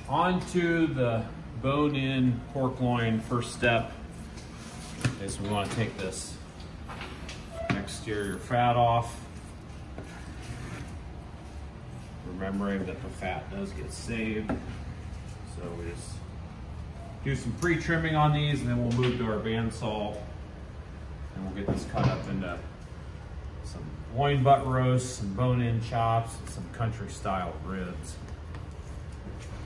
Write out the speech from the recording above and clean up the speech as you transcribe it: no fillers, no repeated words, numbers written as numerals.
onto the bone-in pork loin. First step is we want to take this exterior fat off, remembering that the fat does get saved. So we just do some pre-trimming on these, and then we'll move to our bandsaw, and we'll get this cut up into some loin butt roasts, some bone-in chops, and some country-style ribs.